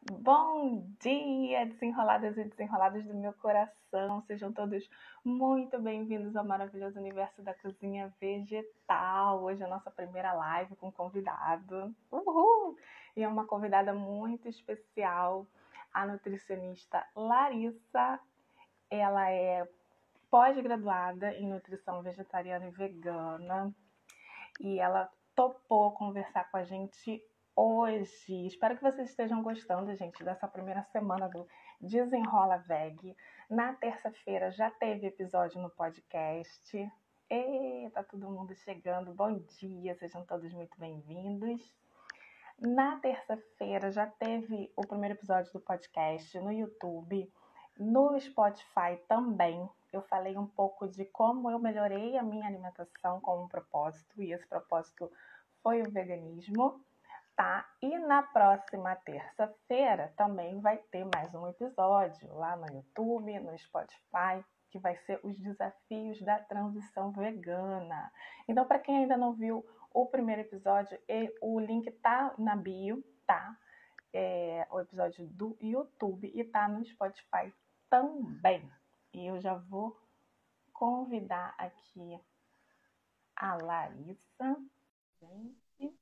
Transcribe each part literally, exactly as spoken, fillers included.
Bom dia, desenroladas e desenrolados do meu coração. Sejam todos muito bem-vindos ao maravilhoso universo da cozinha vegetal. Hoje é a nossa primeira live com convidado. Uhul! E é uma convidada muito especial, a nutricionista Larissa. Ela é pós-graduada em nutrição vegetariana e vegana e ela topou conversar com a gente hoje. Espero que vocês estejam gostando, gente, dessa primeira semana do Desenrola Veg. Na terça-feira já teve episódio no podcast. E tá todo mundo chegando. Bom dia, sejam todos muito bem-vindos. Na terça-feira já teve o primeiro episódio do podcast no YouTube, no Spotify também. Eu falei um pouco de como eu melhorei a minha alimentação com um propósito, e esse propósito foi o veganismo, tá? E na próxima terça-feira também vai ter mais um episódio lá no YouTube, no Spotify, que vai ser os desafios da transição vegana. Então, para quem ainda não viu o primeiro episódio, o link tá na bio, tá? É, o episódio do YouTube e tá no Spotify também. E eu já vou convidar aqui a Larissa. Gente,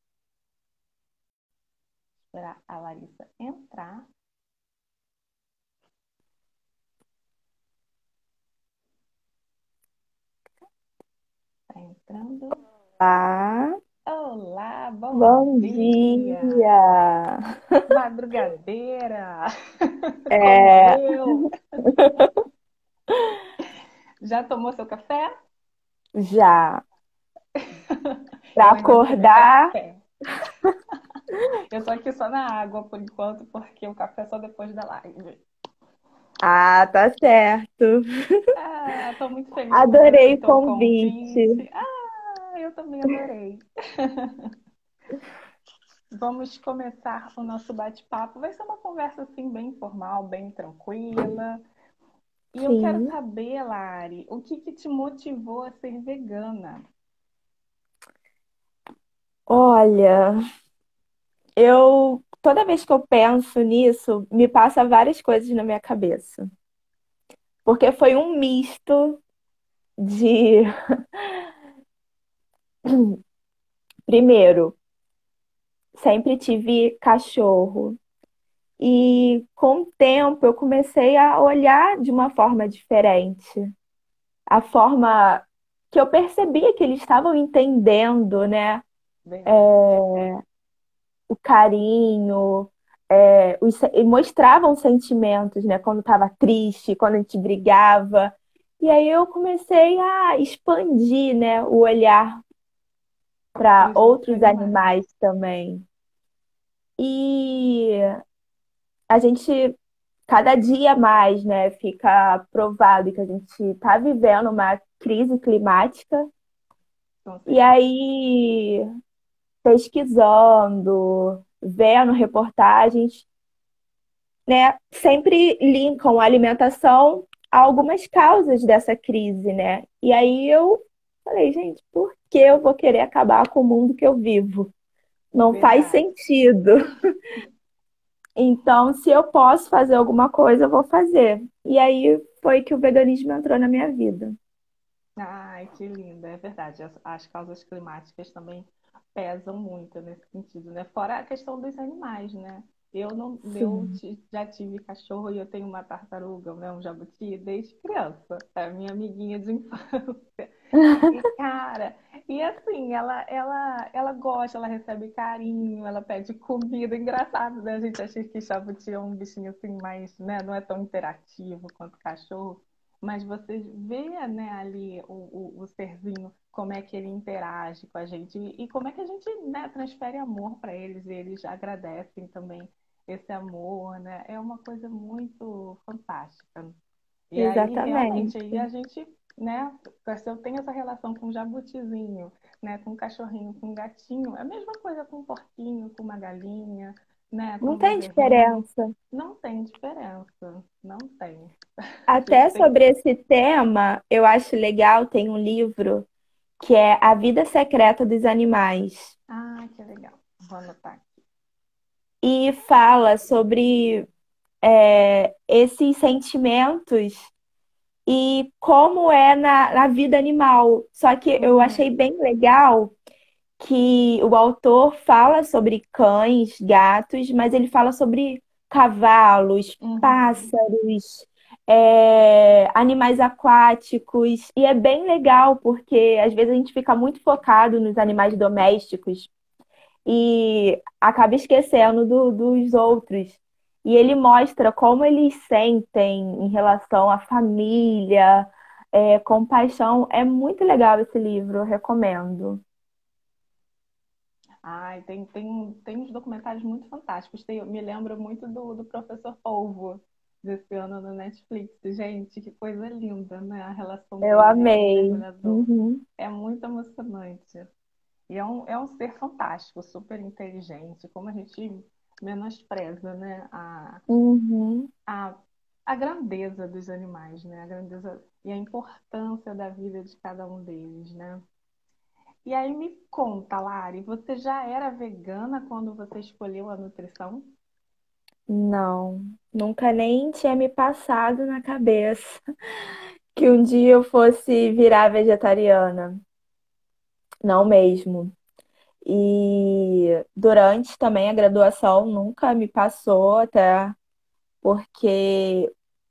esperar a Larissa entrar. Tá entrando. Olá, Olá, bom, bom dia. dia! Madrugadeira, como É, eu. Já tomou seu café? já, para Eu ainda não tomei acordar, café. Eu tô aqui só na água por enquanto, porque o café é só depois da live. ah, tá certo. Ah, tô muito feliz que você Adorei o aceitou o convite. convite. Ah, eu também adorei. Vamos começar o nosso bate-papo. Vai ser uma conversa assim bem informal, bem tranquila. E eu quero Sim, saber, Lari, o que que te motivou a ser vegana? olha, eu toda vez que eu penso nisso, me passa várias coisas na minha cabeça. Porque foi um misto de, primeiro, sempre tive cachorro. E com o tempo eu comecei a olhar de uma forma diferente. A forma que eu percebia que eles estavam entendendo, né? Verdade. O carinho, é, os se- e mostravam sentimentos, né? Quando estava triste, quando a gente brigava. E aí eu comecei a expandir, né? O olhar para Os outros outros animais. animais também. E a gente cada dia mais, né, fica provado que a gente está vivendo uma crise climática. Com E certeza. aí, pesquisando, vendo reportagens, né, sempre linkam a alimentação a algumas causas dessa crise, né? E aí eu falei, gente, por que eu vou querer acabar com o mundo que eu vivo? Não faz Verdade. sentido. Então, se eu posso fazer alguma coisa, eu vou fazer. E aí foi que o veganismo entrou na minha vida. Ai, que lindo, é verdade. As, as causas climáticas também pesam muito nesse sentido, né? Fora a questão dos animais, né? Eu não, eu Sim. ti- já tive cachorro e eu tenho uma tartaruga, né? Um jabuti desde criança. É a minha amiguinha de infância. E cara, e assim, ela, ela, ela gosta, ela recebe carinho, ela pede comida. Engraçado, né? A gente acha que jabuti é um bichinho assim mais, né? Não é tão interativo quanto cachorro. Mas você vê, né, ali o, o, o serzinho, como é que ele interage com a gente e como é que a gente, né, transfere amor para eles e eles agradecem também esse amor, né? É uma coisa muito fantástica. E aí, realmente, aí Exatamente. a gente, né, se eu tenho essa relação com o jabutizinho, né, com o cachorrinho, com o gatinho, é a mesma coisa com um porquinho, com uma galinha, né, com Não um tem bezerrinho. diferença. Não tem diferença, não tem. A gente Até tem. sobre esse tema, eu acho legal, tem um livro que é A Vida Secreta dos Animais. Ah, que legal. Vou anotar aqui. e fala sobre é, esses sentimentos e como é na, na vida animal. Só que eu achei Uhum, bem legal que o autor fala sobre cães, gatos, mas ele fala sobre cavalos, uhum. pássaros, é, animais aquáticos, e é bem legal porque às vezes a gente fica muito focado nos animais domésticos e acaba esquecendo do- dos outros. E ele mostra como eles sentem em relação à família, é, compaixão. É muito legal esse livro, eu recomendo. Ai, tem, tem, tem uns documentários muito fantásticos. Tem, eu me lembro muito do, do Professor Polvo, desse ano no Netflix. Gente, que coisa linda, né? A relação Eu dele, né, com o amei. mergulhador. Uhum, É muito emocionante. E é um, é um ser fantástico, super inteligente, como a gente menospreza, né? A, uhum. a, a grandeza dos animais, né? A grandeza e a importância da vida de cada um deles, né? E aí me conta, Lari, você já era vegana quando você escolheu a nutrição? Não, nunca nem tinha me passado na cabeça que um dia eu fosse virar vegetariana. Não mesmo. E durante também a graduação nunca me passou, até porque,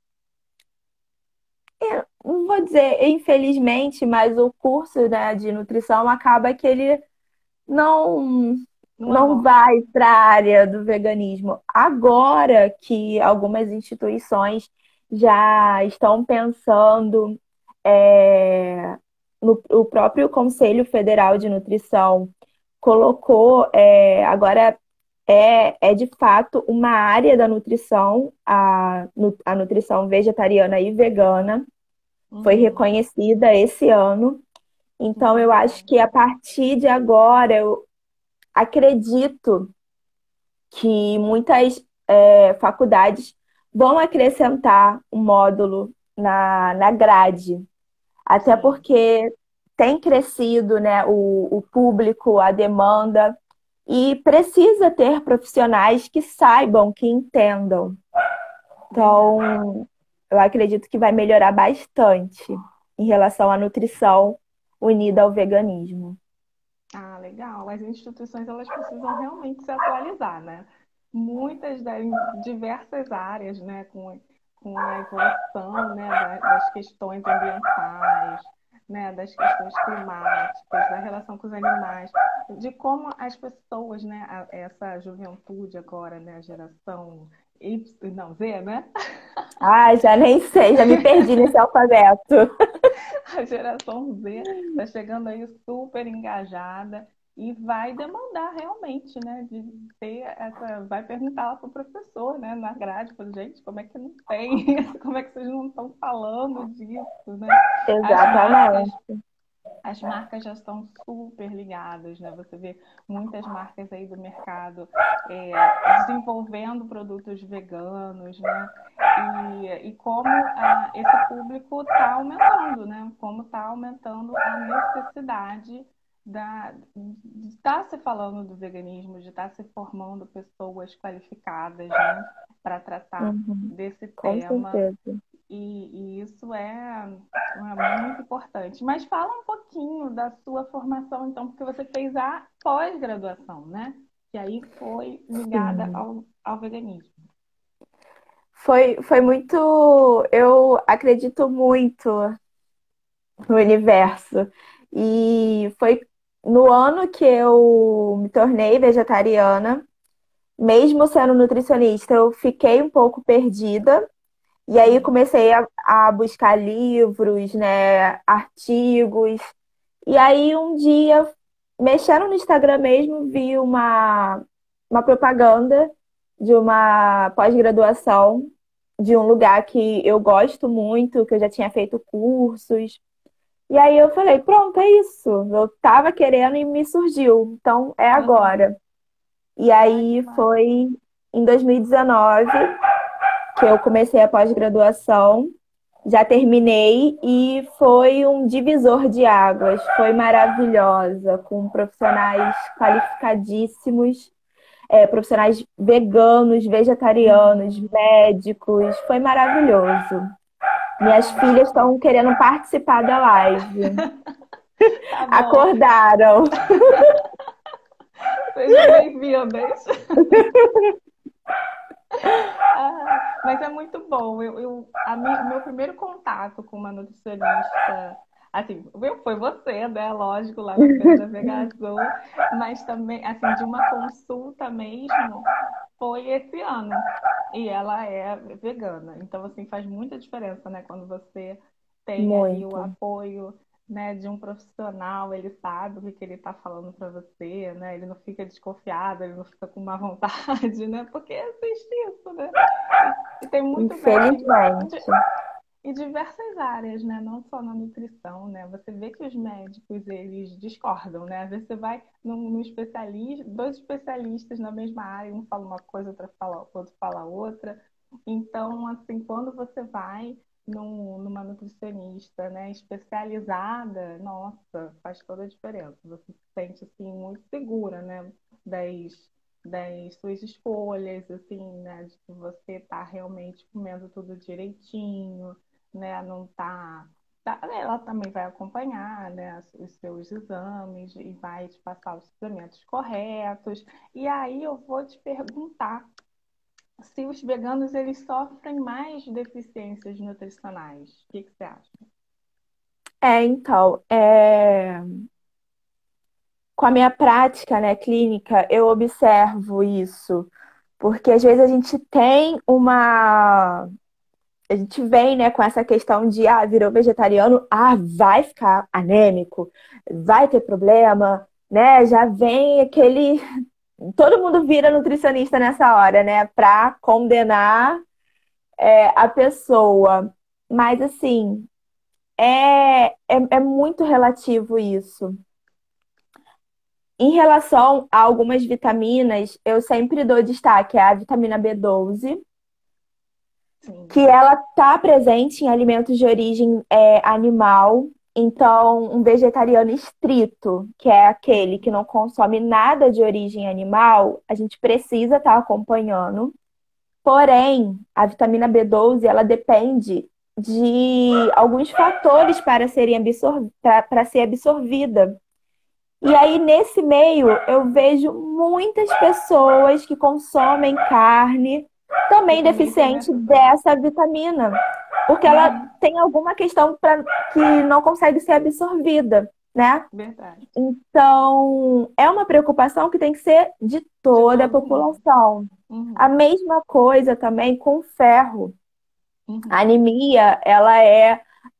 não vou dizer infelizmente, mas o curso, né, de nutrição acaba que ele não Não não aborda. vai para a área do veganismo. Agora que algumas instituições já estão pensando, é, no o próprio Conselho Federal de Nutrição colocou, é, agora é, é de fato uma área da nutrição, a, nu- a nutrição vegetariana e vegana, foi Uhum, reconhecida esse ano. que Então, eu acho legal. que a partir de agora, eu acredito que muitas é, faculdades vão acrescentar um módulo na, na grade, até Sim. porque tem crescido, né, o, o público, a demanda, e precisa ter profissionais que saibam, que entendam. Verdade. Então, eu acredito que vai melhorar bastante em relação à nutrição unida ao veganismo. Ah, legal. As instituições elas precisam realmente se atualizar, né? Muitas das em diversas áreas, né, com, com a evolução, né, da- das questões ambientais, né, das questões climáticas, da relação com os animais, de como as pessoas, né, a- essa juventude agora, né, a geração Y, não, Z, né? Ah, já nem sei, já me perdi nesse alfabeto. A geração Z está chegando aí super engajada e vai demandar realmente, né, de ter essa, vai perguntar lá para o professor, né, na grade, falando, gente, como é que não tem, como é que vocês não estão falando disso, né? As marcas Exatamente. as marcas já estão super ligadas, né? Você vê muitas marcas aí do mercado é, desenvolvendo produtos veganos, né? E, e como ah, esse público está aumentando, né? Como está aumentando a necessidade da, de estar se falando do veganismo, de estar se formando pessoas qualificadas, né? Para tratar Uhum, desse com tema certeza. e, e isso é, é muito importante. Mas fala um pouquinho da sua formação, então, porque você fez a pós-graduação, né? Que aí foi ligada Sim. ao, ao veganismo. Foi, foi muito. Eu acredito muito no universo. E foi no ano que eu me tornei vegetariana, mesmo sendo nutricionista, eu fiquei um pouco perdida. E aí Uhum, comecei a, a buscar livros, né, artigos. E aí um dia, mexendo no Instagram mesmo, vi uma, uma propaganda de uma pós-graduação de um lugar que eu gosto muito, que eu já tinha feito cursos. E aí eu falei, pronto, é isso. Eu tava querendo e me surgiu. Então é uhum. agora. E Ai, que aí massa. foi em dois mil e dezenove que eu comecei a pós-graduação, já terminei e foi um divisor de águas. Foi maravilhosa, com profissionais qualificadíssimos. é, profissionais veganos, vegetarianos, Uhum. médicos. Foi maravilhoso. Minhas Ai, filhas estão querendo participar da live. tá bom. Acordaram. Sejam bem-vindas. Ah, mas é muito bom. Eu, eu, a mi- o meu primeiro contato com uma nutricionista, assim, eu- foi você, né? Lógico, lá na Feira da Vega Azul, mas também, assim, de uma consulta mesmo, foi esse ano. E ela é vegana. Então, assim, faz muita diferença, né? Quando você tem ali o Muito. apoio, né, de um profissional, ele sabe o que que ele está falando para você, né? Ele não fica desconfiado, ele não fica com má vontade, né? Porque existe isso, né? E, e tem muito médico em, Infelizmente. em diversas áreas, né? Não só na nutrição, né? Você vê que os médicos, eles discordam, né? Às vezes você vai num, num especialista, dois especialistas na mesma área, um fala uma coisa, outro fala, outro fala outra. Então, assim, quando você vai num, numa nutricionista, né, especializada, nossa, faz toda a diferença. Você se sente, assim, muito segura, né? Das, das suas escolhas, assim, né? De que você está realmente comendo tudo direitinho, né? Não tá, tá- ela também vai acompanhar, né, os seus exames e vai te passar os suplementos corretos. E aí eu vou te perguntar se os veganos eles sofrem mais deficiências nutricionais. O que que você acha? É, então, é, com a minha prática, né, clínica, eu observo isso, porque às vezes a gente tem uma, a gente vem, né, com essa questão de, ah, virou vegetariano, ah, vai ficar anêmico, vai ter problema, né? Já vem aquele, todo mundo vira nutricionista nessa hora, né, para condenar, é, a pessoa. Mas assim, é, é, é muito relativo isso. Em relação a algumas vitaminas, eu sempre dou destaque à vitamina B doze, que Sim. ela está presente em alimentos de origem é, animal. Então, um vegetariano estrito, que é aquele que não consome nada de origem animal, a gente precisa estar acompanhando. Porém, a vitamina B doze, ela depende de alguns fatores para serem absor para ser absorvida. E aí, nesse meio, eu vejo muitas pessoas que consomem carne Que também também tem deficiente necessidade. dessa vitamina, porque ela Uhum, tem alguma questão pra, que não consegue ser absorvida, né? verdade. Então, é uma preocupação que tem que ser de De toda a todo mundo. população. A Uhum, mesma coisa também com ferro. A uhum. anemia, ela é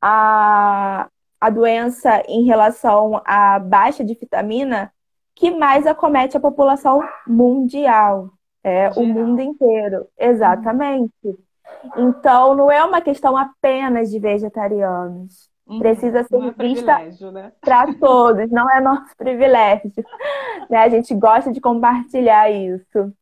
a, a doença em relação à baixa de vitamina que mais acomete a população mundial. É o mundo Geral. inteiro, Uhum, exatamente. Então, não é uma questão apenas de vegetarianos. uhum. Precisa Não é ser vista privilégio, né? para todos, não é nosso privilégio, né? A gente gosta de compartilhar isso.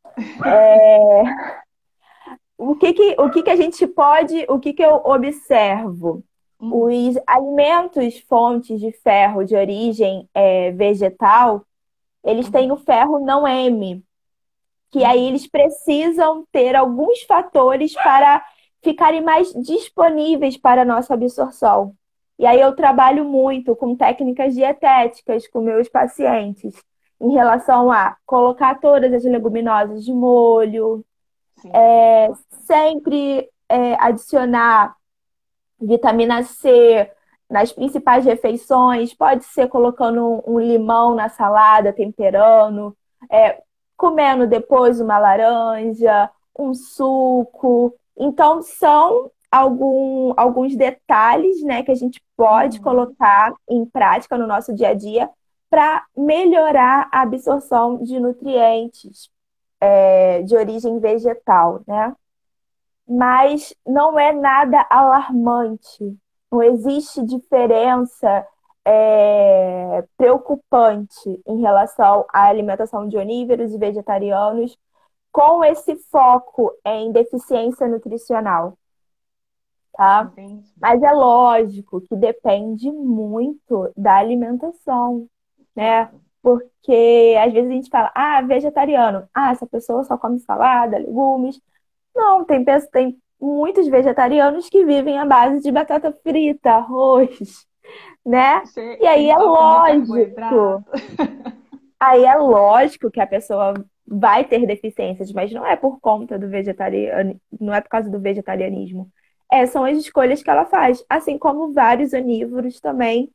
O que que, o que que a gente pode, o que que eu observo? Uhum, Os alimentos fontes de ferro de origem é, vegetal, eles têm o uhum, ferro não M, que aí uhum. eles precisam ter alguns fatores para ficarem mais disponíveis para a nossa absorção. E aí eu trabalho muito com técnicas dietéticas com meus pacientes, em relação a colocar todas as leguminosas de molho, Sim, é importante. sempre é, adicionar vitamina C nas principais refeições, pode ser colocando um limão na salada, temperando, é, comendo depois uma laranja, um suco. Então, são algum, alguns detalhes, né, que a gente pode Uhum. colocar em prática no nosso dia a dia para melhorar a absorção de nutrientes, é, de origem vegetal, né? Mas não é nada alarmante. Não existe diferença é, preocupante em relação à alimentação de onívoros e vegetarianos com esse foco em deficiência nutricional, tá? Entendi. Mas é lógico que depende muito da alimentação, né? Claro. Porque às vezes a gente fala, ah, vegetariano. Ah, essa pessoa só come salada, legumes. Não, tem, pe- tem muitos vegetarianos que vivem à base de batata frita, arroz, né? Che- E aí Sem é toque de lógico, carboidrato. aí é lógico que a pessoa vai ter deficiências, mas não é por conta do vegetariano, não é por causa do vegetarianismo. É, são as escolhas que ela faz, assim como vários onívoros também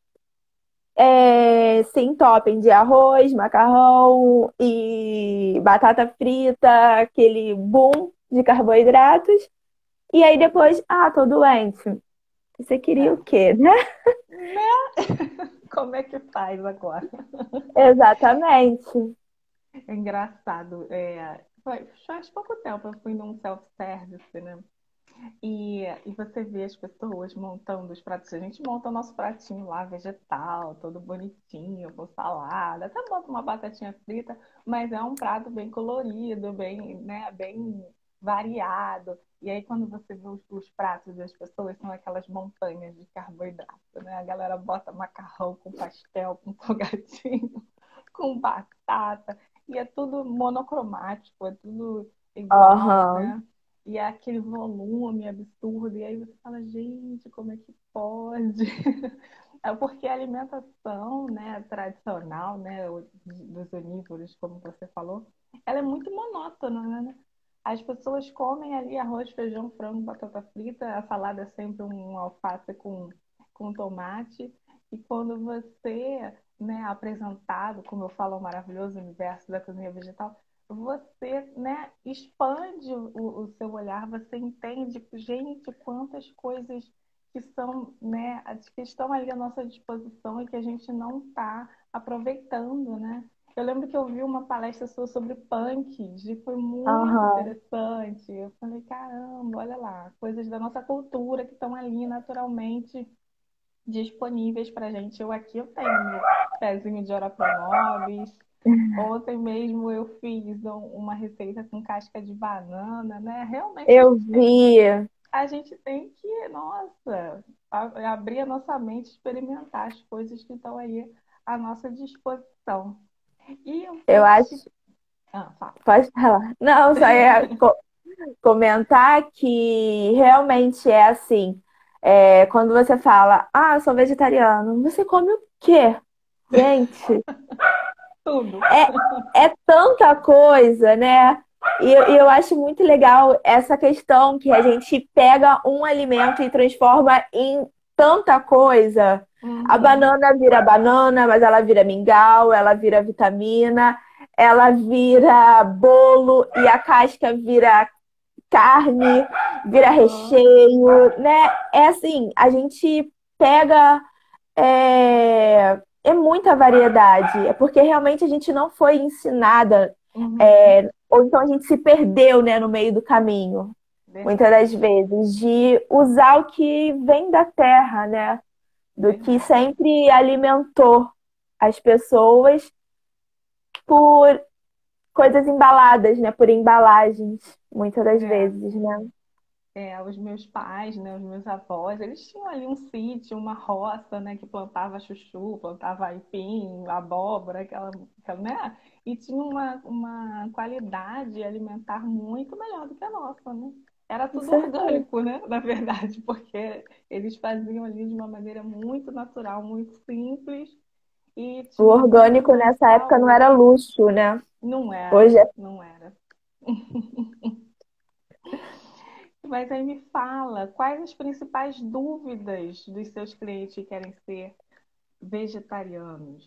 é, se entopem de arroz, macarrão e batata frita, aquele boom de carboidratos. E aí depois, ah, tô doente. Você queria o É. quê, né? Né? Como é que faz agora? Exatamente. É engraçado. É, foi- faz pouco tempo eu fui num self-service, né? E, e você vê as pessoas montando os pratos. A gente monta o nosso pratinho lá, vegetal, todo bonitinho, com salada. Até bota uma batatinha frita, mas é um prato bem colorido, bem, né, bem variado. E aí, quando você vê os, os pratos das pessoas, são aquelas montanhas de carboidrato, né? A galera bota macarrão com pastel, com salgadinho, com batata. E é tudo monocromático, é tudo igual, Aham. né? E é aquele volume absurdo, e aí você fala, gente, como é que pode? É porque a alimentação, né, tradicional, né, dos onívoros, como você falou, ela é muito monótona, né? As pessoas comem ali arroz, feijão, frango, batata frita, a salada é sempre um alface com, com tomate, e quando você, né, é apresentado, como eu falo, o maravilhoso universo da cozinha vegetal, você, né, expande o, o seu olhar, você entende, gente, quantas coisas que são, né, que estão ali à nossa disposição e que a gente não está aproveitando, né? Eu lembro que eu vi uma palestra sua sobre punk, e foi muito Aham. interessante. Eu falei, caramba, olha lá, coisas da nossa cultura que estão ali naturalmente disponíveis para a gente. Eu aqui eu tenho meu pezinho de ora pronobis. Ontem mesmo eu fiz um- uma receita com casca de banana, né? Realmente a Eu gente tem, vi. a gente tem que, nossa, a- abrir a nossa mente, experimentar as coisas que estão aí à nossa disposição. E eu Eu vou te. acho. Ah, fala. Pode falar. Não, só ia co- comentar que realmente é assim. É, quando você fala, ah, eu sou vegetariano, você come o quê? Gente, Tudo. é, é tanta coisa, né? E eu, e eu acho muito legal essa questão que a gente pega um alimento e transforma em tanta coisa. A Uhum. banana vira banana, mas ela vira mingau, ela vira vitamina, ela vira bolo e a casca vira carne, vira Uhum. recheio, né? É assim, a gente pega é, é muita variedade. É porque realmente a gente não foi ensinada, Uhum. é, ou então a gente se perdeu, né, no meio do caminho, muitas das Verdade. vezes, de usar o que vem da terra, né? Do que Verdade. sempre alimentou as pessoas por coisas embaladas, né? Por embalagens, muitas das É. vezes, né? É, os meus pais, né, os meus avós, eles tinham ali um sítio, uma roça, né, que plantava chuchu, plantava aipim, abóbora, aquela, aquela, né? E tinha uma, uma qualidade alimentar muito melhor do que a nossa, né? Era Com tudo certeza. orgânico, né, na verdade, porque eles faziam ali de uma maneira muito natural, muito simples e O tinha muito orgânico mais nessa época não era saúde. luxo, né? Não era, Hoje é. não era. Mas aí me fala, quais as principais dúvidas dos seus clientes que querem ser vegetarianos?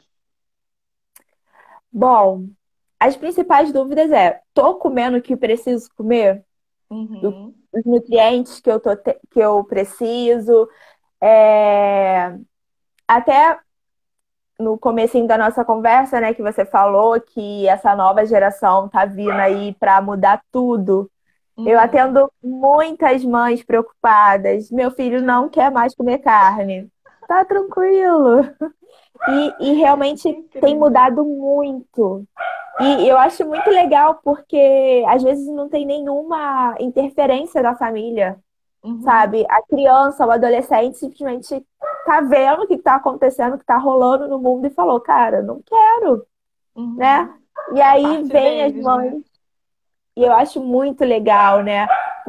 Bom, as principais dúvidas é: tô comendo o que preciso comer? Do- Uhum, os nutrientes que eu tô te- que eu preciso? É, até no comecinho da nossa conversa, né, que você falou que essa nova geração tá vindo aí para mudar tudo. Eu uhum. atendo muitas mães preocupadas. Meu filho não quer mais comer carne. Tá tranquilo. E, e Que realmente tem incrível. mudado muito. E eu acho muito legal porque às vezes não tem nenhuma interferência da família, Uhum, sabe? A criança, o adolescente simplesmente tá vendo o que tá acontecendo, o que tá rolando no mundo e falou, cara, não quero, né? Uhum. E É aí parte vem as deles, né? mães, e eu acho muito legal, né?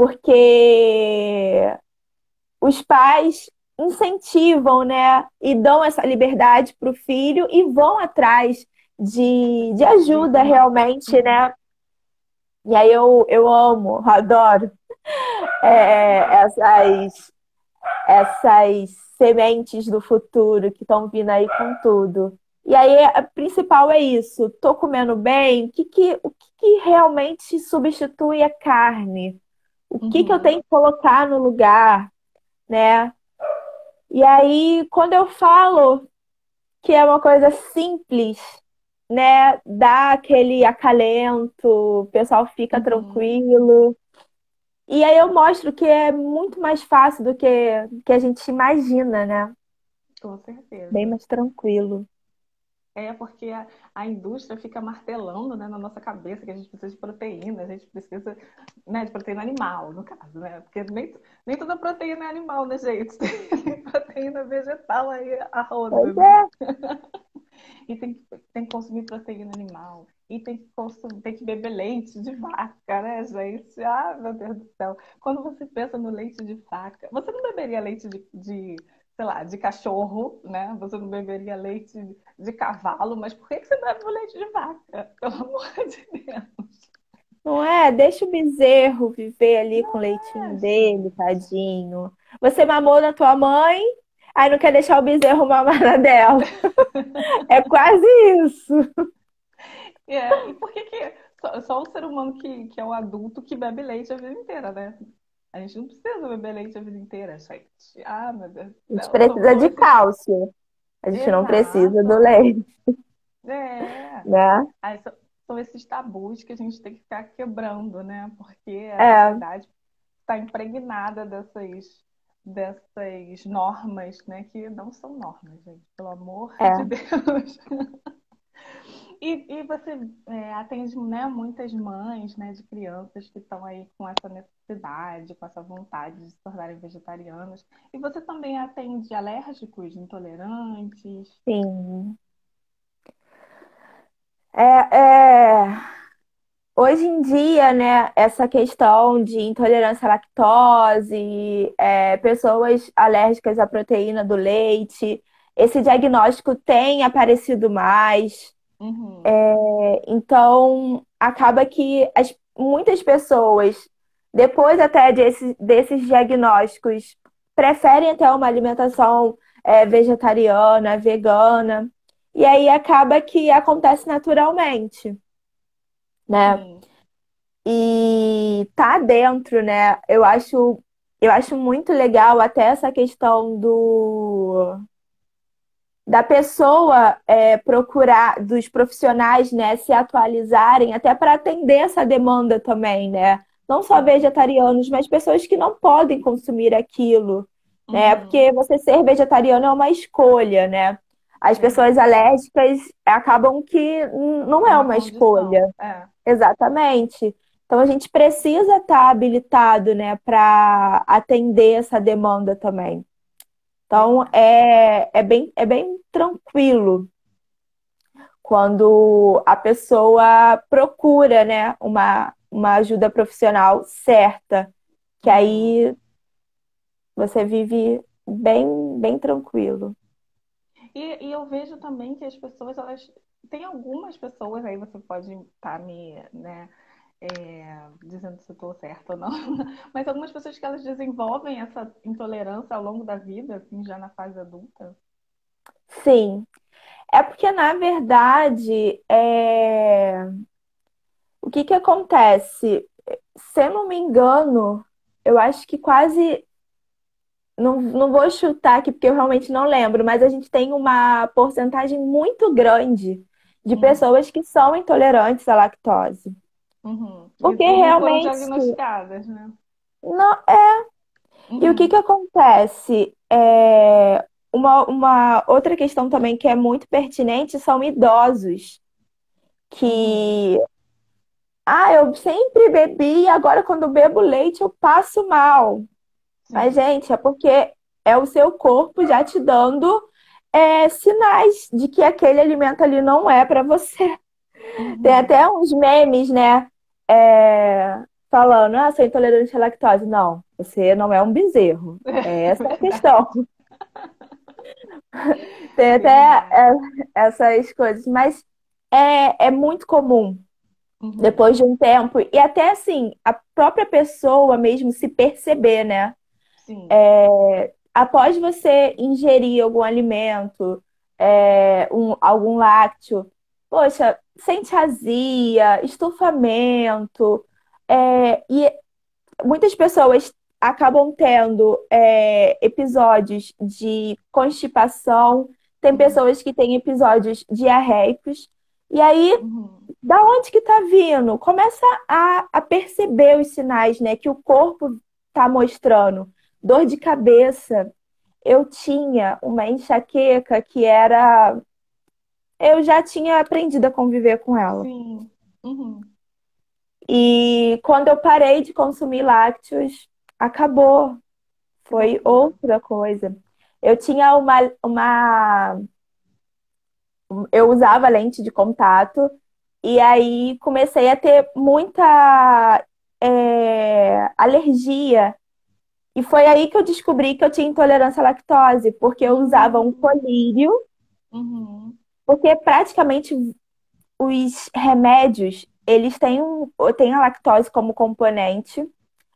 Porque os pais incentivam, né? E dão essa liberdade para o filho e vão atrás de, de De ajuda informação. realmente, Uhum. né? E aí eu, eu amo, adoro Ah, com é, certeza. essas, essas sementes do futuro que estão vindo aí com tudo. E aí, a principal é isso. Tô comendo bem? O que que, o que que realmente substitui a carne? O que que eu Uhum. tenho que colocar no lugar, né? E aí, quando eu falo que é uma coisa simples, né? Dá aquele acalento, o pessoal fica Uhum. tranquilo. E aí eu mostro que é muito mais fácil do que, que a gente imagina, né? Com Bem certeza. mais tranquilo. É porque a, a indústria fica martelando, né, na nossa cabeça que a gente precisa de proteína, a gente precisa, né, de proteína animal, no caso, né? Porque nem, nem toda proteína é animal, né, gente? Tem proteína vegetal aí a roda, Pois né? é, E tem, que- tem que consumir proteína animal. E tem que, consumir, tem que beber leite de vaca, né, gente? Ah, meu Deus do céu. Quando você pensa no leite de vaca, você não beberia leite de, de sei lá, de cachorro, né? Você não beberia leite de cavalo, mas por que que você bebe o leite de vaca? Pelo amor de Deus. não é? Deixa o bezerro viver ali com o leitinho É, dele, gente. tadinho. Você mamou na tua mãe, aí não quer deixar o bezerro mamar na dela. É quase isso. É, e por que que só, só o ser humano que, que é o adulto que bebe leite a vida inteira, né? A gente não precisa beber leite a vida inteira, gente. Ah, meu Deus do A gente céu. São, precisa são de esses. cálcio. A gente não precisa do Exato. leite, É. né? Aí são, são esses tabus que a gente tem que ficar quebrando, né? Porque a É, sociedade está impregnada dessas, dessas normas, né? Que não são normas, gente, pelo amor de é. Deus. E, e você é, atende, né, muitas mães, né, de crianças que estão aí com essa necessidade, com essa vontade de se tornarem vegetarianas. E você também atende alérgicos, intolerantes? Sim. É, é, hoje em dia, né, essa questão de intolerância à lactose, é, pessoas alérgicas à proteína do leite, esse diagnóstico tem aparecido mais. Uhum. É, então, acaba que as, muitas pessoas, depois até desse, desses diagnósticos, preferem até uma alimentação, é, vegetariana, vegana, e aí acaba que acontece naturalmente, né? Sim. E tá dentro, né? Eu acho, eu acho muito legal até essa questão do da pessoa é, procurar, dos profissionais, né, se atualizarem, até para atender essa demanda também, né? Não só Com certeza. vegetarianos, mas pessoas que não podem consumir aquilo, né? Uhum. Porque você ser vegetariano é uma escolha, né? As pessoas Verdade. alérgicas acabam que não É é uma uma condição. escolha. É. Exatamente. Então a gente precisa estar habilitado, né, para atender essa demanda também. Então Verdade. é, é bem, é bem tranquilo quando a pessoa procura, né, uma, uma ajuda profissional certa, que Uhum. aí você vive bem, bem tranquilo. E, e eu vejo também que as pessoas, elas. Tem algumas pessoas, aí você pode estar me, né, é, dizendo se eu estou certa ou não, mas algumas pessoas que elas desenvolvem essa intolerância ao longo da vida, assim, já na fase adulta. Sim, é porque na verdade é... o que que acontece? Se eu não me engano, eu acho que quase não, não vou chutar aqui porque eu realmente não lembro, mas a gente tem uma porcentagem muito grande de Uhum, pessoas que são intolerantes à lactose. uhum. E, Porque e não foram realmente diagnosticadas, né? não é. E o que que Uhum, acontece? É, uma, uma outra questão também que é muito pertinente são idosos uhum. que, ah, eu sempre bebi, agora quando bebo leite eu passo mal. Mas, Sim. gente, é porque é o seu corpo já te dando é, sinais de que aquele alimento ali não é para você. Tem até Uhum. uns memes, né? É, falando, ah, sou intolerante à lactose. Não, você não é um bezerro. É essa a Verdade, questão. Tem até verdade. é, essas coisas, mas é, é muito comum Uhum. depois de um tempo, e até assim, a própria pessoa mesmo se perceber, né? Sim. Após você ingerir algum alimento, é, um- algum lácteo, poxa, sente azia, estufamento, é, e muitas pessoas acabam tendo é, episódios de constipação, tem Uhum. pessoas que têm episódios diarreicos, e aí, Uhum. da onde que tá vindo? Começa a, a perceber os sinais, né, que o corpo tá mostrando. Dor de cabeça. Eu tinha uma enxaqueca que era. Eu já tinha aprendido a conviver com ela. Sim. Uhum. E quando eu parei de consumir lácteos, acabou. Que Foi loucura. outra coisa. Eu tinha uma, uma. Eu usava lente de contato e aí comecei a ter muita é, alergia. E foi aí que eu descobri que eu tinha intolerância à lactose, porque eu usava um Hum. colírio, Uhum. porque praticamente os remédios, eles têm, um, têm a lactose como componente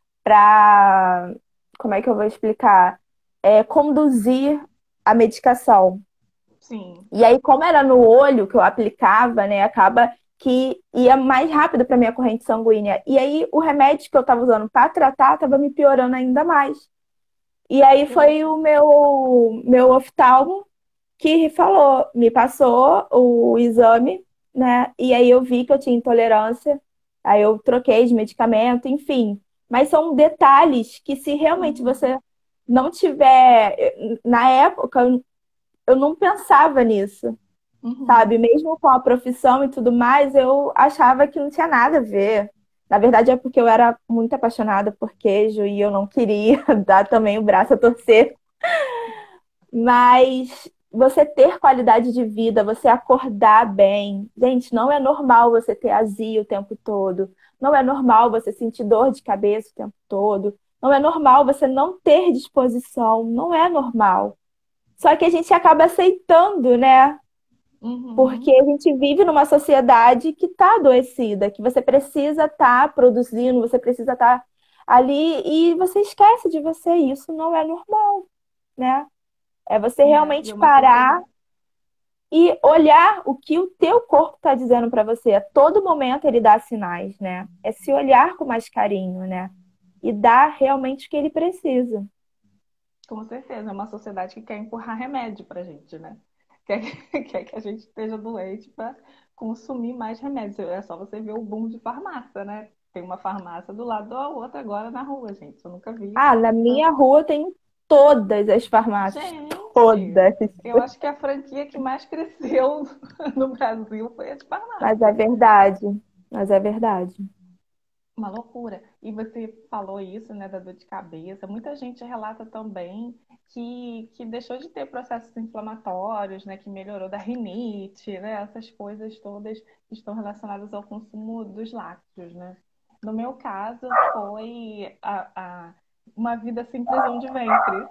para, como é que eu vou explicar? É, conduzir a medicação. Sim. E aí, como era no olho que eu aplicava, né, acaba que ia mais rápido para minha corrente sanguínea. E aí, o remédio que eu estava usando para tratar estava me piorando ainda mais. E aí Que foi o loucura. meu, meu oftalmo que falou, me passou o exame, né? E aí eu vi que eu tinha intolerância, aí eu troquei de medicamento, enfim. Mas são detalhes que se realmente Uhum. você não tiver, na época eu eu não pensava nisso, sabe? Uhum. Mesmo com a profissão e tudo mais, eu achava que não tinha nada a ver. Na verdade é porque eu era muito apaixonada por queijo e eu não queria dar também o braço a torcer. Mas você ter qualidade de vida, você acordar bem. Gente, não é normal você ter azia o tempo todo. Não é normal você sentir dor de cabeça o tempo todo. Não é normal você não ter disposição. Não é normal. Só que a gente acaba aceitando, né? Porque Uhum. a gente vive numa sociedade que está adoecida, que você precisa estar produzindo, você precisa estar ali e você esquece de você. E isso não é normal, né? É você É, e é realmente uma parar sociedade. e olhar o que o teu corpo está dizendo para você. A todo momento ele dá sinais, né? É se olhar com mais carinho, né? E dar realmente o que ele precisa. Com certeza, é uma sociedade que quer empurrar remédio pra gente, né? Quer, que- quer que a gente esteja doente para consumir mais remédios. É só você ver o boom de farmácia, né? Tem uma farmácia do lado da outra agora na rua, gente. Eu nunca vi. Ah, na minha rua tem todas as farmácias, Gente, todas. eu acho que a franquia que mais cresceu no Brasil foi a de Mas é farmácia. verdade. Mas é verdade. Uma loucura. E você falou isso, né, da dor de cabeça. Muita gente relata também que, que deixou de ter processos inflamatórios, né, que melhorou da rinite, né, essas coisas todas que estão relacionadas ao consumo dos lácteos, né. No meu caso, foi a, a- uma vida sem prisão de ventre.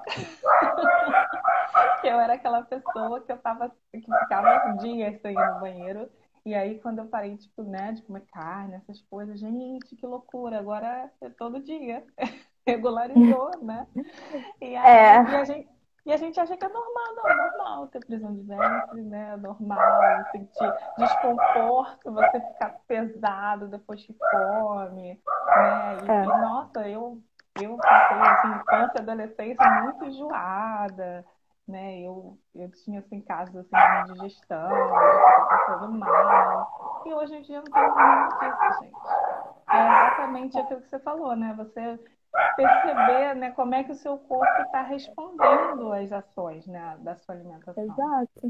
Que eu era aquela pessoa que eu tava, que ficava dias sem ir no banheiro. E aí, quando eu parei, tipo, né, de comer carne, essas coisas, gente, que loucura, agora é todo dia. Regularizou, né? E aí, e É, a gente, e a gente acha que é normal, não, é normal ter prisão de ventre, né? É normal sentir desconforto, você ficar pesado depois que come, né? E, é, e nossa, eu, eu passei, assim, infância e adolescência muito enjoada, né? Eu, eu tinha, assim, casos, assim, de indigestão, de ficar passando mal. E hoje em dia não tem mais nada disso, gente. É exatamente aquilo que você falou, né? Você perceber, né, como é que o seu corpo está respondendo às ações, né, da sua alimentação. exato.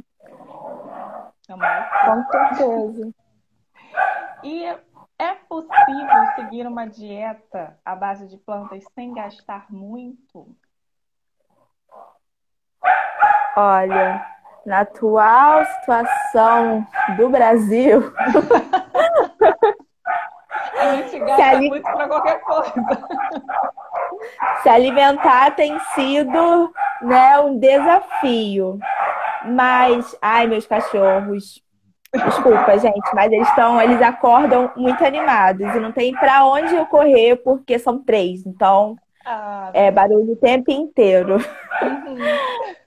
É uma Com loucura. certeza. E é possível seguir uma dieta à base de plantas sem gastar muito? Olha, na atual situação do Brasil, A gente se, gasta ali- muito para qualquer coisa. se alimentar tem sido, né, um desafio. Mas, ai, meus cachorros, desculpa, gente, mas eles estão, eles acordam muito animados e não tem para onde eu correr porque são três, então Ah, é barulho o tempo inteiro. uhum.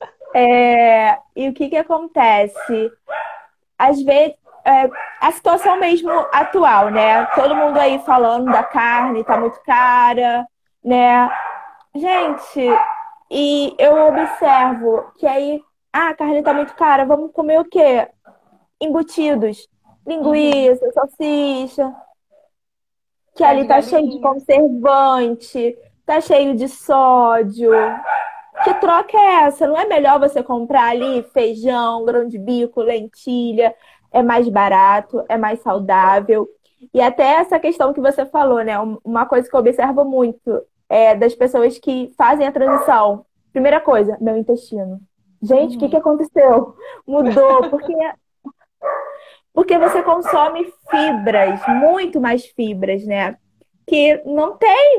É, e o que que acontece? Às vezes, é, a situação mesmo atual, né? Todo mundo aí falando da carne, tá muito cara, né? Gente, e eu observo que aí, ah, a carne tá muito cara, vamos comer o quê? Embutidos, Uhum. linguiça, salsicha, que Pé ali de tá cheio de galinha. conservante, tá cheio de sódio. Que troca é essa? Não é melhor você comprar ali feijão, grão de bico, lentilha? É mais barato, é mais saudável. E até essa questão que você falou, né? Um- Uma coisa que eu observo muito é das pessoas que fazem a transição. Primeira coisa, meu intestino. Gente, o que que Uhum. aconteceu? Mudou, porque porque você consome fibras, muito mais fibras, né? Que não tem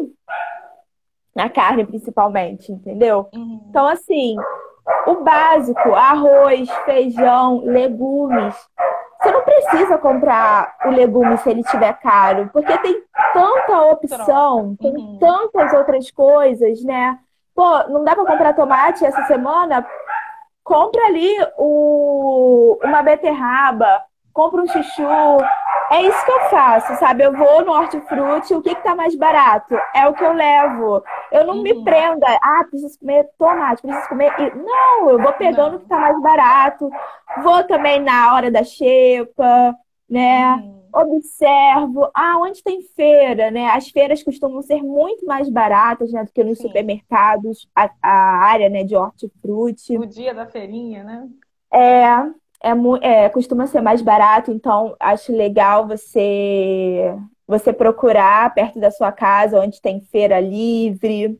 na carne, principalmente, entendeu? Uhum. Então, assim, o básico, arroz, feijão, legumes. Você não precisa comprar o legume se ele estiver caro, porque tem tanta Troca. opção, tem Uhum. tantas outras coisas, né? Pô, não dá para comprar tomate essa semana? Compra ali o, uma beterraba, compra um chuchu. É isso que eu faço, sabe? Eu vou no hortifruti, o que que tá mais barato? É o que eu levo. Eu não me Uhum. prenda, ah, preciso comer tomate, preciso comer. i-". Não, eu vou pegando o que Não. tá mais barato. Vou também na hora da xepa, né? Uhum. Observo, ah, onde tem feira, né? As feiras costumam ser muito mais baratas, né, do que nos Sim. supermercados, a, a área, né, de hortifruti. O dia da feirinha, né? É, é, mu- é, costuma ser mais barato, então acho legal você você procurar perto da sua casa, onde tem feira livre.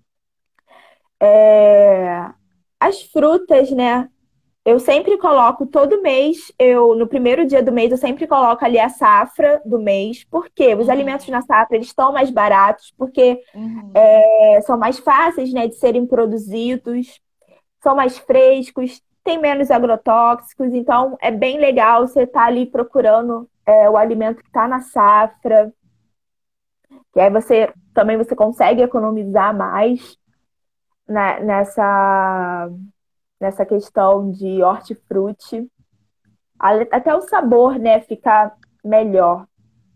É, as frutas, né? Eu sempre coloco todo mês, eu no primeiro dia do mês eu sempre coloco ali a safra do mês, porque os alimentos Uhum. na safra eles estão mais baratos, porque Uhum. é, são mais fáceis, né, de serem produzidos, são mais frescos, tem menos agrotóxicos, então é bem legal você estar ali procurando é, o alimento que está na safra, que aí você também você consegue economizar mais né, nessa, nessa questão de hortifruti. Ale- Até o sabor, né, fica melhor.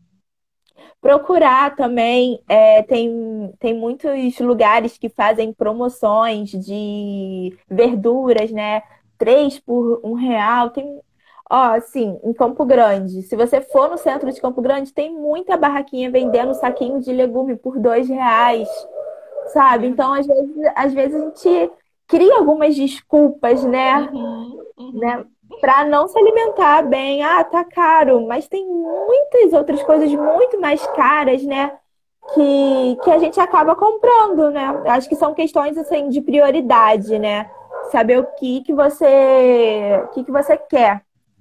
Procurar também, é, tem, tem muitos lugares que fazem promoções de verduras, né? Três por um real. Tem, ó, assim, em Campo Grande. Se você for no centro de Campo Grande, tem muita barraquinha vendendo saquinho de legume por dois reais, sabe? Então, Verdade. às vezes, às vezes a gente cria algumas desculpas, né? Uhum. né? Uhum. Para não se alimentar bem. Ah, tá caro, mas tem muitas outras coisas muito mais caras, né? Que, que a gente acaba comprando, né? Acho que são questões assim de prioridade, né? Saber o que que você, o que que você quer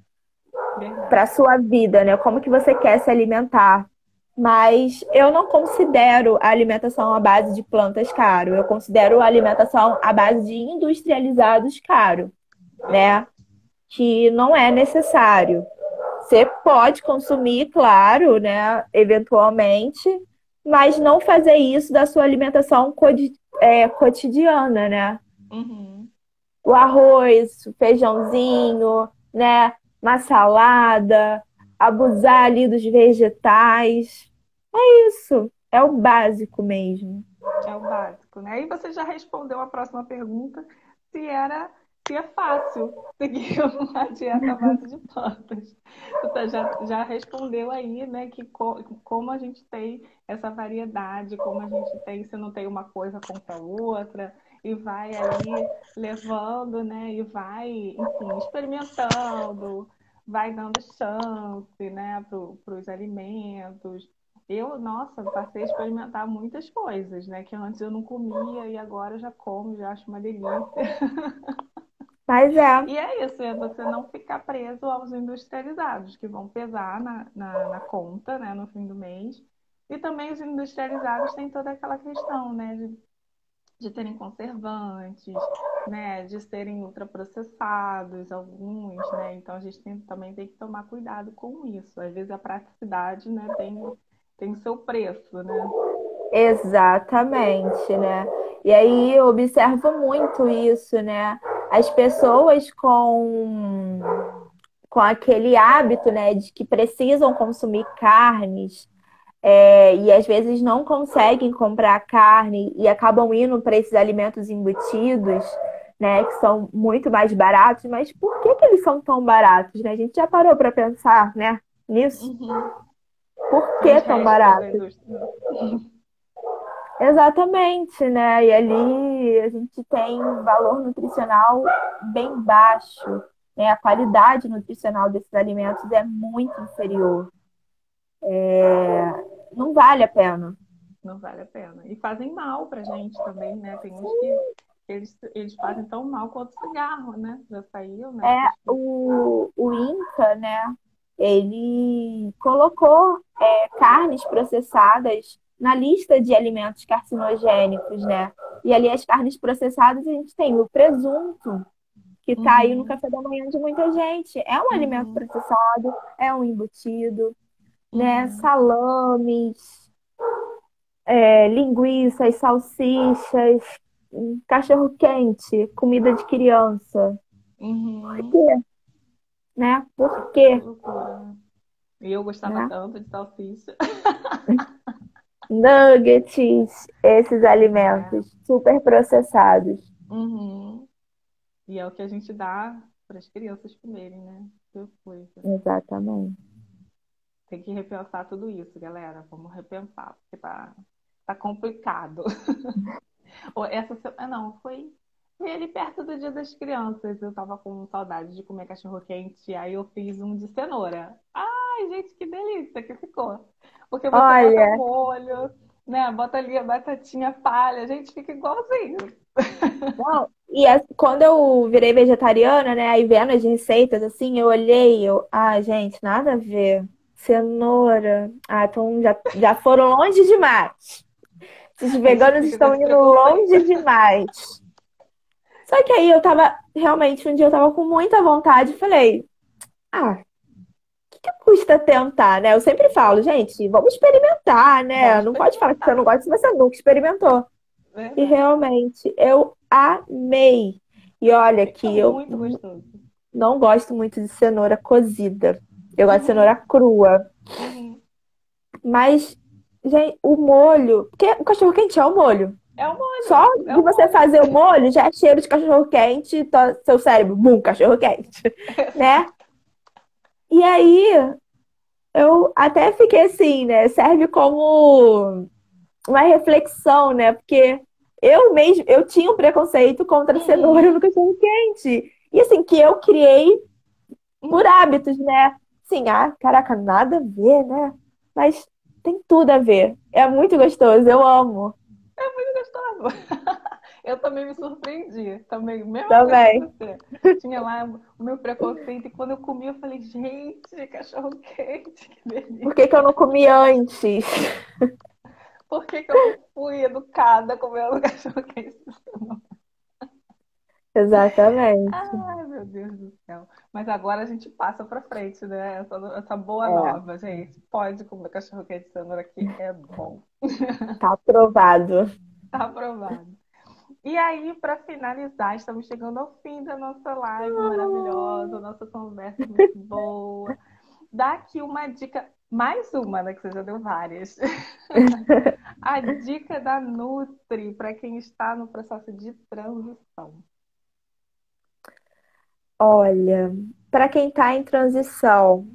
para Verdade. sua vida, né? Como que você quer se alimentar. Mas eu não considero a alimentação à base de plantas caro. Eu considero a alimentação à base de industrializados caro, né? Verdade. Que não é necessário. Você pode consumir, claro, né, eventualmente, mas não fazer isso da sua alimentação codi- é, cotidiana, né? Uhum. O arroz, o feijãozinho, né, uma salada, abusar ali dos vegetais. Isso é o básico mesmo. É o básico, né? E você já respondeu a próxima pergunta, se era, se é fácil seguir uma dieta à base de plantas. Você já, já respondeu aí, né, que co- como a gente tem essa variedade, como a gente tem, se não tem uma coisa, compra outra, e vai ali levando, né, e vai, enfim, experimentando, vai dando chance, né, para os alimentos. Eu, nossa, passei a experimentar muitas coisas, né? Que antes eu não comia e agora eu já como, já acho uma delícia. Mas é, E é isso, é você não ficar preso aos industrializados, que vão pesar na, na, na conta, né, no fim do mês. E também os industrializados têm toda aquela questão, né, de, de terem conservantes, né, de serem ultraprocessados, alguns, né? Então a gente tem, também tem que tomar cuidado com isso. Às vezes a praticidade, né, tem, tem o seu preço, né? exatamente, né? E aí eu observo muito isso, né? As pessoas com, com aquele hábito, né, de que precisam consumir carnes, é, e às vezes não conseguem comprar carne e acabam indo para esses alimentos embutidos, né, que são muito mais baratos. Mas por que que eles são tão baratos, né? A gente já parou para pensar, né, nisso? Uhum. Por Nos que tão restos da baratos? indústria. Exatamente, né? E ali a gente tem um valor nutricional bem baixo, né? A qualidade nutricional desses alimentos é muito inferior. Não vale a pena. Não vale a pena. E fazem mal pra gente também, né? Tem uns que eles, eles fazem tão mal quanto o cigarro, né? Já saiu, né? É, Pesquisa. o, o INCA, né? Ele colocou é, carnes processadas na lista de alimentos carcinogênicos, né? E ali as carnes processadas a gente tem o presunto, que está aí no Uhum, café da manhã de muita gente. É um alimento uhum, processado, é um embutido, né? uhum, Salames, é, linguiças, salsichas, cachorro-quente, comida de criança. Por uhum. quê? Né? Que, Por que quê? loucura, né? E eu gostava Né? tanto de salsicha. Nuggets, esses É. alimentos super processados. Uhum. E é o que a gente dá para as crianças comerem, né? Que coisa. Exatamente. Tem que repensar tudo isso, galera. Vamos repensar, porque tá, tá complicado. Ou essa semana, não, foi, foi ali perto do Dia das Crianças. Eu tava com saudade de comer cachorro-quente, aí eu fiz um de cenoura. Ai, gente, que delícia que ficou. Porque você bota o Olha, molho, né? Bota ali a batatinha palha, gente, fica igualzinho. não, e é- quando eu virei vegetariana, né, aí vendo as receitas, assim, eu olhei, eu, ah, gente, nada a ver. Cenoura. Ah, então já, já foram longe demais. Esses A gente veganos fica com estão esse indo preconceito. longe demais. Só que aí eu tava, realmente, um dia eu tava com muita vontade e falei, ah, o que que custa tentar, né? Eu sempre falo, gente, vamos experimentar, né? Vamos Não pode falar que você não experimentar. gosta se você nunca experimentou. E Verdade. realmente, eu amei. E olha Fica que eu muito gostoso. não gosto muito de cenoura cozida. Eu gosto de Uhum, cenoura crua. uhum. Mas, gente, o molho. Porque o cachorro-quente é o molho. É o Só molho, é de o você molho. fazer o molho já é cheiro de cachorro-quente, to- seu cérebro, bum, cachorro-quente, né? E aí, eu até fiquei assim, né? Serve como uma reflexão, né? Porque eu mesmo, eu tinha um preconceito contra a cenoura no Uhum, cachorro-quente. E assim, que eu criei por uhum. hábitos, né? Sim, ah, caraca, nada a ver, né? Mas tem tudo a ver. É muito gostoso, eu amo Muito gostoso. Eu também me surpreendi, também, mesma coisa que também. você. Tinha lá o meu preconceito e quando eu comi eu falei, gente, cachorro quente, que Por que delícia. que eu não comi antes? Por que que eu não fui educada comendo cachorro quente? Exatamente. Ai, meu Deus do céu. Mas agora a gente passa pra frente, né? Essa, essa boa É, nova, gente. Pode comer cachorro quente de cenoura aqui, é bom. tá aprovado. Tá aprovado. E aí, para finalizar, estamos chegando ao fim da nossa live maravilhosa, nossa conversa muito boa. Dá aqui uma dica, mais uma, né? Que você já deu várias. A dica da Nutri para quem está no processo de transição. Olha, para quem tá em transição,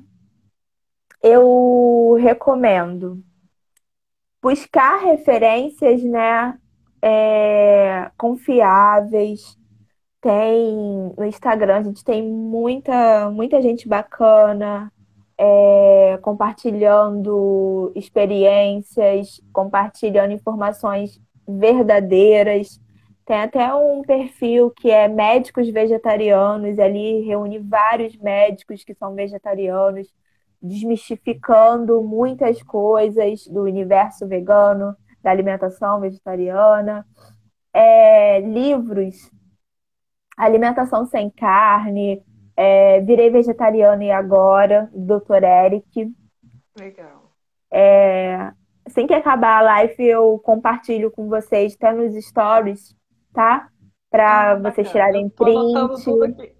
eu recomendo buscar referências, né, é, confiáveis. Tem no Instagram, a gente tem muita, muita gente bacana, é, compartilhando experiências, compartilhando informações verdadeiras. Tem até um perfil que é médicos vegetarianos, e ali reúne vários médicos que são vegetarianos, desmistificando muitas coisas do universo vegano, da alimentação vegetariana. É, livros, Alimentação Sem Carne, é, Virei Vegetariana e Agora, do doutor Eric. Legal. Assim que acabar a live, eu compartilho com vocês, até nos stories, tá? Para Ah, vocês bacana. Eu tirarem tô anotando print, tudo aqui.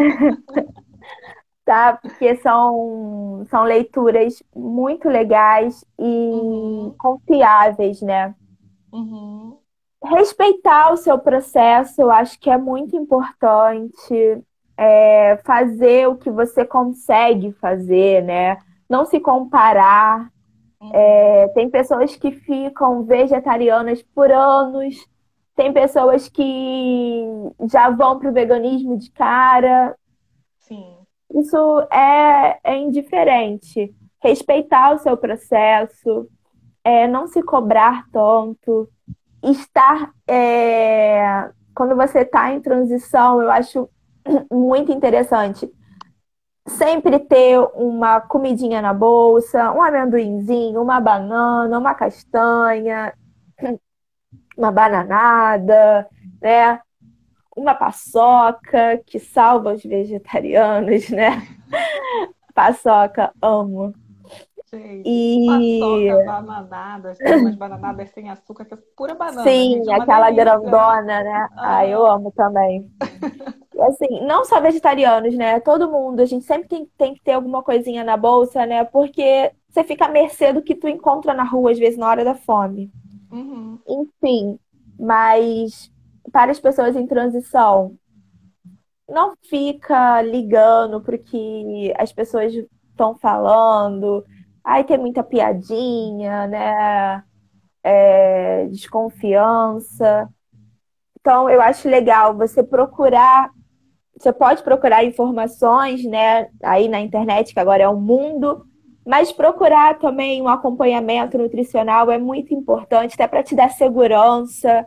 tá? Porque são, são leituras muito legais e Uhum, confiáveis, né? uhum, Respeitar o seu processo, eu acho que é muito importante. É, fazer o que você consegue fazer, né? Não se comparar. uhum. É, tem pessoas que ficam vegetarianas por anos, tem pessoas que já vão para o veganismo de cara. Sim. Isso é, é indiferente. Respeitar o seu processo, é, não se cobrar tanto, estar. É, quando você está em transição, eu acho muito interessante. Sempre ter uma comidinha na bolsa, um amendoinzinho, uma banana, uma castanha, uma bananada, né? Uma paçoca que salva os vegetarianos, né? Paçoca, amo. Gente, paçoca, E bananadas, tem umas bananadas sem açúcar, que é pura banana, sim, gente, é uma aquela delícia. grandona, né? Ah, eu Ah, amo também. E assim, não só vegetarianos, né? Todo mundo, a gente sempre tem, tem que ter alguma coisinha na bolsa, né? Porque você fica à mercê do que tu encontra na rua, às vezes, na hora da fome. uhum, Enfim, mas para as pessoas em transição, não fica ligando pro que as pessoas estão falando. Ai, tem muita piadinha, né? É, desconfiança. Então, eu acho legal você procurar. Você pode procurar informações, né, aí na internet, que agora é o mundo, mas procurar também um acompanhamento nutricional é muito importante, até para te dar segurança.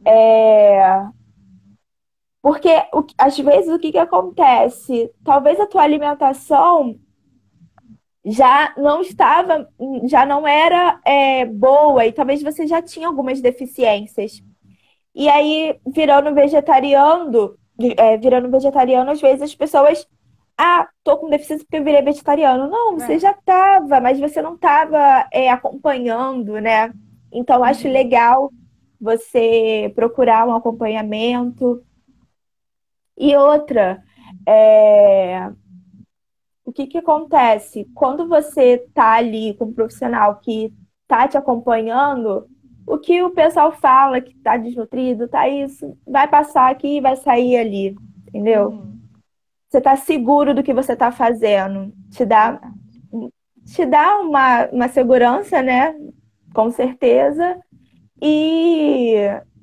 É, porque o que- às vezes o que que acontece? Talvez a tua alimentação já não estava, já não era é, boa e talvez você já tinha algumas deficiências. E aí, virando vegetariano, é, virando vegetariano, às vezes as pessoas, ah, tô com deficiência porque eu virei vegetariano. Não, você é, já estava, mas você não estava acompanhando, né? Então, acho uhum, legal você procurar um acompanhamento. E outra, é, o que que acontece? Quando você tá ali com um profissional que tá te acompanhando, o que o pessoal fala que tá desnutrido, tá isso, vai passar aqui e vai sair ali, entendeu? uhum, Você tá seguro do que você tá fazendo. Te dá, verdade. te dá uma, uma segurança, né? Com certeza. E,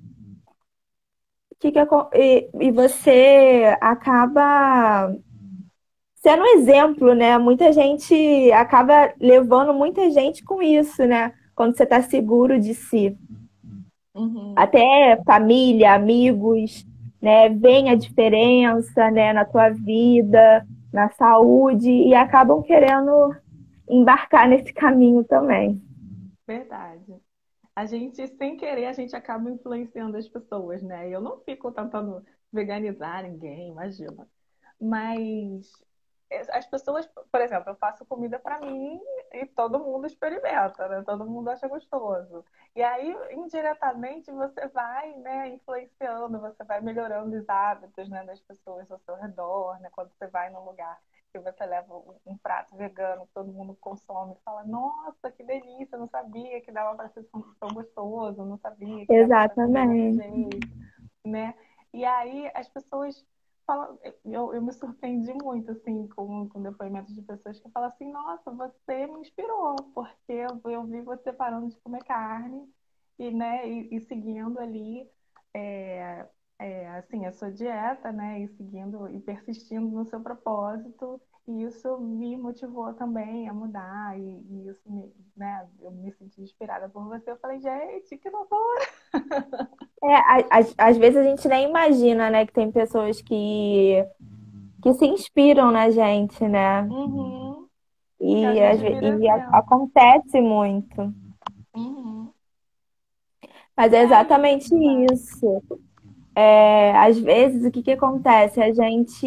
que que, acon- e, e você acaba sendo um exemplo, né? Muita gente acaba levando muita gente com isso, né? Quando você está seguro de si. Uhum. Até família, amigos, né? Veem a diferença, né? Na tua vida, na saúde e acabam querendo embarcar nesse caminho também. Verdade. A gente, sem querer, a gente acaba influenciando as pessoas, né? Eu não fico tentando veganizar ninguém, imagina. Mas as pessoas, por exemplo, eu faço comida para mim e todo mundo experimenta, né? Todo mundo acha gostoso. E aí, indiretamente, você vai, né, influenciando, você vai melhorando os hábitos, né, das pessoas ao seu redor, né? Quando você vai num lugar que você leva um, um prato vegano, que todo mundo consome, fala, nossa, que delícia, eu não sabia que dava para ser tão tão gostoso, eu não sabia que dava para comer desse Exatamente. jeito, né? E aí as pessoas falam, eu, eu me surpreendi muito, assim, com, com depoimentos de pessoas que falam assim, nossa, você me inspirou, porque eu, eu vi você parando de comer carne e, né, e, e seguindo ali, é, é, assim, a sua dieta, né, e seguindo e persistindo no seu propósito, e isso me motivou também a mudar, e, e isso me, né, eu me senti inspirada por você. Eu falei, gente, que loucura! É, a- às, às vezes a gente nem imagina, né, que tem pessoas que, que se inspiram na gente, né? Uhum. Que a E, às gente ve- vira e a- exemplo. acontece muito. Uhum. Mas é Ai, menina, exatamente demais. isso. É, às vezes, o que que acontece? A gente,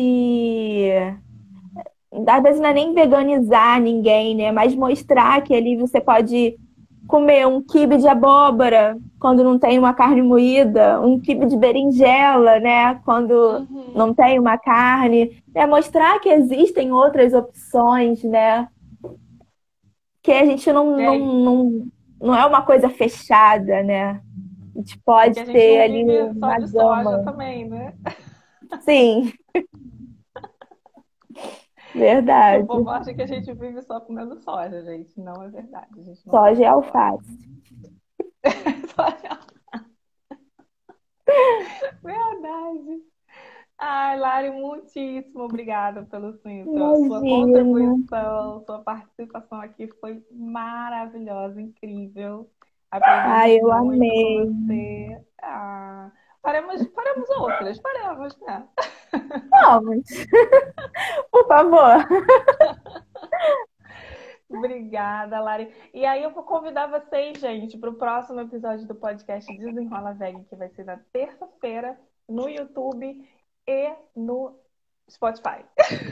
às vezes não é nem veganizar ninguém, né? Mas mostrar que ali você pode comer um quibe de abóbora quando não tem uma carne moída, um quibe de berinjela, né? Quando não Uhum. tem uma carne. É mostrar que existem outras opções, né? Que a gente não, E não, aí, não, não é uma coisa fechada, né? A gente e que pode a gente ter não ali vive só uma de soja gama. também, né? Sim, Que o verdade. povo acha que a gente vive só comendo soja, gente. Não é verdade. A gente não Soja come e só soja. alface. Soja. Verdade. Ai, Lari, muitíssimo obrigada pelo sim, sua, sua Imagina. contribuição, sua participação aqui foi maravilhosa, incrível. Aprendemos Ai, eu muito com amei. você. Ah, faremos, faremos outras, faremos, né? Vamos, por favor. Obrigada, Lari. E aí eu vou convidar vocês, gente, para o próximo episódio do podcast Desenrola Veg, que vai ser na terça-feira, no YouTube e no Spotify.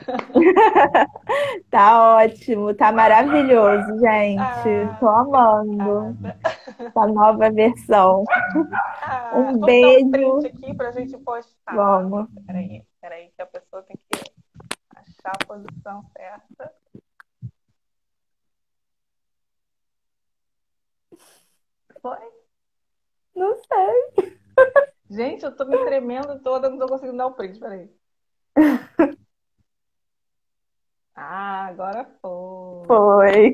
Tá ótimo, tá maravilhoso, gente. Ah, Tô amando obrigada. essa nova versão. Ah, Um vamos dar um print beijo. aqui para a gente postar. Vamos. Peraí, peraí, que a pessoa tem que achar a posição certa. Foi? Não sei. Gente, eu tô me tremendo toda, não tô conseguindo dar o print, peraí. Ah, agora foi. Foi.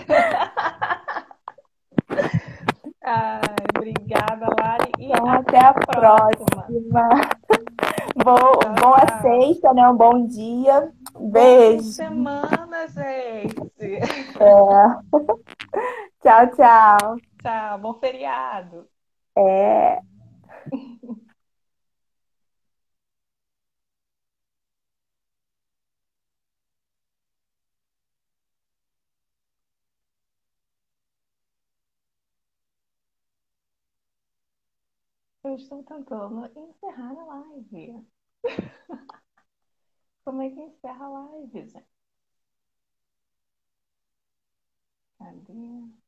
Ai, obrigada, Lari, e Então, até até a a próxima. próxima. Bom, Tchau, boa tchau. sexta, né? Um bom dia. Bom fim de Beijo. semana, gente. É. Tchau, tchau. Tchau, bom feriado. É. Eu estou tentando encerrar a live. Como é que encerra a live, gente? Cadê?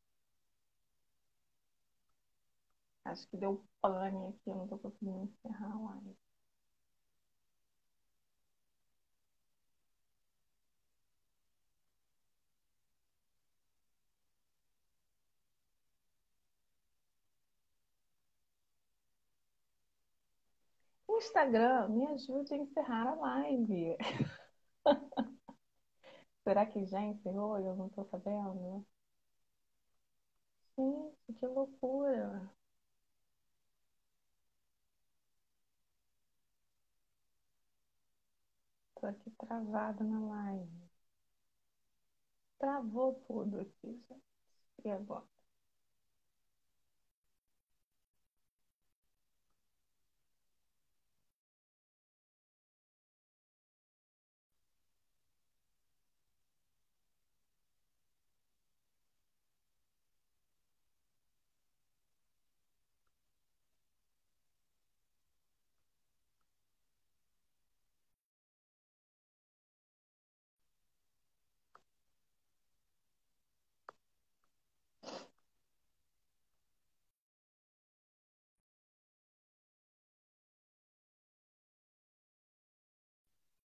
Acho que deu pane aqui, eu não tô conseguindo encerrar a live. Instagram, me ajude a encerrar a live. Será que já encerrou e eu não tô sabendo? Gente, que loucura. Tô aqui travada na live. Travou tudo aqui, gente. E agora?